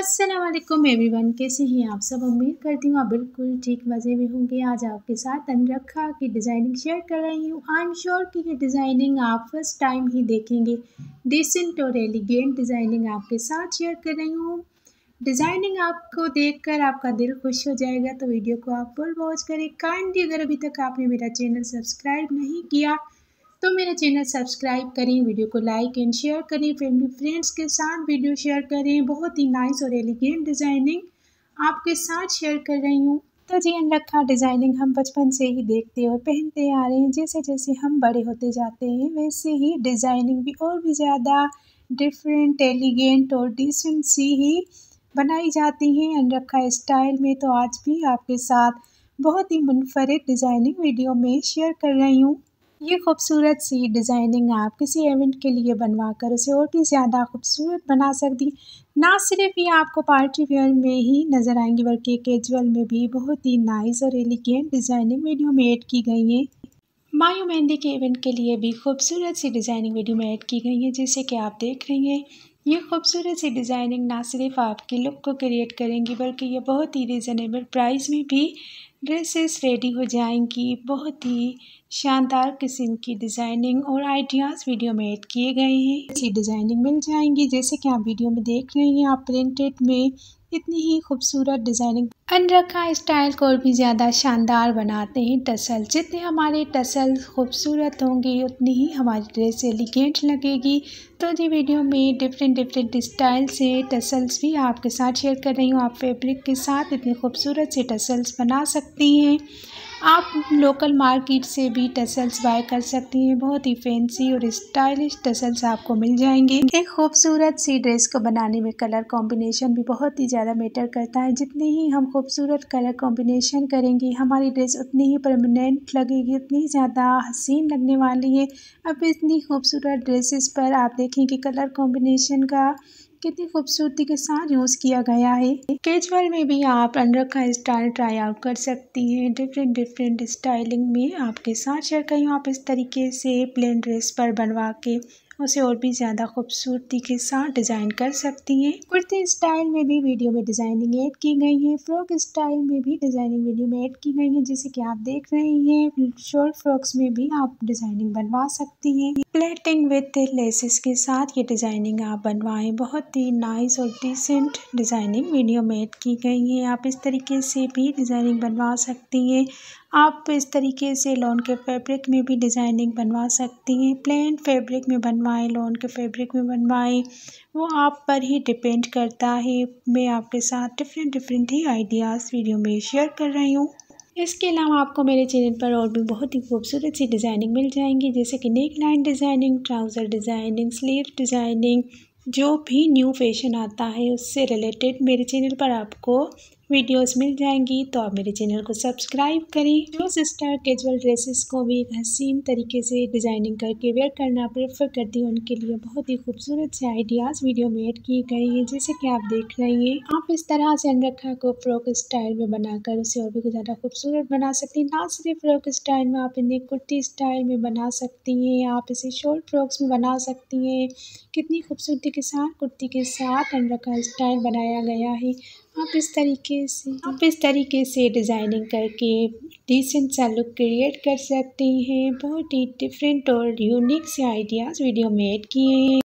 अस्सलाम वालेकुम एवरीवन, कैसे हैं आप सब। उम्मीद करती हूँ आप बिल्कुल ठीक मज़े में होंगे। आज आपके साथ अनरखा की डिज़ाइनिंग शेयर कर रही हूँ। आई एम श्योर कि ये डिज़ाइनिंग आप फर्स्ट टाइम ही देखेंगे। डिसेंट और एलिगेंट डिज़ाइनिंग आपके साथ शेयर कर रही हूँ। डिज़ाइनिंग आपको देखकर आपका दिल खुश हो जाएगा, तो वीडियो को आप फुल वॉच करें। काइंडली अगर अभी तक आपने मेरा चैनल सब्सक्राइब नहीं किया तो मेरा चैनल सब्सक्राइब करें, वीडियो को लाइक एंड शेयर करें, फैमिली फ्रेंड्स के साथ वीडियो शेयर करें। बहुत ही नाइस और एलिगेंट डिज़ाइनिंग आपके साथ शेयर कर रही हूँ। तो जी अनरखा डिज़ाइनिंग हम बचपन से ही देखते और पहनते आ रहे हैं। जैसे जैसे हम बड़े होते जाते हैं वैसे ही डिज़ाइनिंग भी और भी ज़्यादा डिफरेंट, एलिगेंट और डिसेंट सी ही बनाई जाती हैं अनरखा स्टाइल में। तो आज भी आपके साथ बहुत ही मुनफरिद डिज़ाइनिंग वीडियो में शेयर कर रही हूँ। ये खूबसूरत सी डिज़ाइनिंग आप किसी इवेंट के लिए बनवा कर उसे और भी ज़्यादा खूबसूरत बना सकती। ना सिर्फ ये आपको पार्टी वेयर में ही नज़र आएंगी बल्कि कैजुअल में भी बहुत ही नाइस और एलिगेंट डिज़ाइनिंग वीडियो में ऐड की गई है। मायू मेहंदी के इवेंट के लिए भी खूबसूरत सी डिज़ाइनिंग वीडियो में ऐड की गई है, जैसे कि आप देख रही हैं। ये खूबसूरत सी डिज़ाइनिंग ना सिर्फ आपकी लुक को क्रिएट करेंगी बल्कि ये बहुत ही रिजनेबल प्राइस में भी ड्रेसेस रेडी हो जाएंगी। बहुत ही शानदार किस्म की डिज़ाइनिंग और आइडियाज़ वीडियो में ऐड किए गए हैं। ऐसी डिज़ाइनिंग मिल जाएंगी जैसे कि आप वीडियो में देख रहे हैं। आप प्रिंटेड में इतनी ही खूबसूरत डिज़ाइनिंग अनरखा स्टाइल को और भी ज़्यादा शानदार बनाते हैं टसल। जितने हमारे टसल खूबसूरत होंगे उतनी ही हमारी ड्रेस एलिगेंट लगेगी। तो जी वीडियो में डिफरेंट स्टाइल से टसल्स भी आपके साथ शेयर कर रही हूँ। आप फैब्रिक के साथ इतने खूबसूरत से टसल्स बना सकती हैं। आप लोकल मार्केट से भी टसल्स बाय कर सकती हैं। बहुत ही फैंसी और स्टाइलिश टसल्स आपको मिल जाएंगे। एक खूबसूरत सी ड्रेस को बनाने में कलर कॉम्बिनेशन भी बहुत ही ज़्यादा मैटर करता है। जितने ही हम खूबसूरत कलर कॉम्बिनेशन करेंगे हमारी ड्रेस उतनी ही परमानेंट लगेगी, उतनी ही ज़्यादा हसीन लगने वाली है। अब इतनी खूबसूरत ड्रेसेस पर आप देखें कि कलर कॉम्बिनेशन का कितनी खूबसूरती के साथ यूज़ किया गया है। कैजुअल में भी आप अनरखा स्टाइल ट्राई आउट कर सकती हैं। डिफरेंट स्टाइलिंग में आपके साथ शेयर करी हूँ। आप इस तरीके से प्लेन ड्रेस पर बनवा के उसे और भी ज़्यादा खूबसूरती के साथ डिज़ाइन कर सकती हैं। कुर्ती स्टाइल में भी वीडियो में डिज़ाइनिंग ऐड की गई है। फ्रॉक स्टाइल में भी डिज़ाइनिंग वीडियो में ऐड की गई है, जैसे कि आप देख रहे हैं। शॉर्ट फ्रॉक्स में भी आप डिज़ाइनिंग बनवा सकती हैं। प्लेटिंग विद लेसेस के साथ ये डिज़ाइनिंग आप बनवाएं। बहुत ही नाइस और डिसेंट डिज़ाइनिंग वीडियो में ऐड की गई है। आप इस तरीके से भी डिज़ाइनिंग बनवा सकती हैं। आप इस तरीके से लॉन के फैब्रिक में भी डिज़ाइनिंग बनवा सकती हैं। प्लेन फैब्रिक में बनवाएं, लॉन के फैब्रिक में बनवाएं, वो आप पर ही डिपेंड करता है। मैं आपके साथ डिफरेंट ही आइडियाज़ वीडियो में शेयर कर रही हूँ। इसके अलावा आपको मेरे चैनल पर और भी बहुत ही खूबसूरत सी डिज़ाइनिंग मिल जाएंगी, जैसे कि neckline designing, trouser designing, sleeve designing. जो भी न्यू फैशन आता है उससे रिलेटेड मेरे चैनल पर आपको वीडियोस मिल जाएंगी। तो आप मेरे चैनल को सब्सक्राइब करें। जो सिस्टर कैजुअल ड्रेसेस को भी एक हसीन तरीके से डिज़ाइनिंग करके वेयर करना प्रेफर करती हैं उनके लिए बहुत ही खूबसूरत से आइडियाज़ वीडियो में ऐड किए गए हैं, जैसे कि आप देख रहे हैं। आप इस तरह से अनरखा को फ्रॉक स्टाइल में बनाकर उसे और भी ज़्यादा खूबसूरत बना सकती हैं। ना सिर्फ फ्रॉक स्टाइल में, आप इन्हें कुर्ती स्टाइल में बना सकती हैं। आप इसे शॉर्ट फ्रॉक्स में बना सकती हैं। कितनी खूबसूरती के साथ कुर्ती के साथ अनरखा स्टाइल बनाया गया है। आप इस तरीके से डिज़ाइनिंग करके डिसेंट सा लुक क्रिएट कर सकती हैं। बहुत ही डिफरेंट और यूनिक से आइडियाज़ वीडियो में ऐड किए हैं।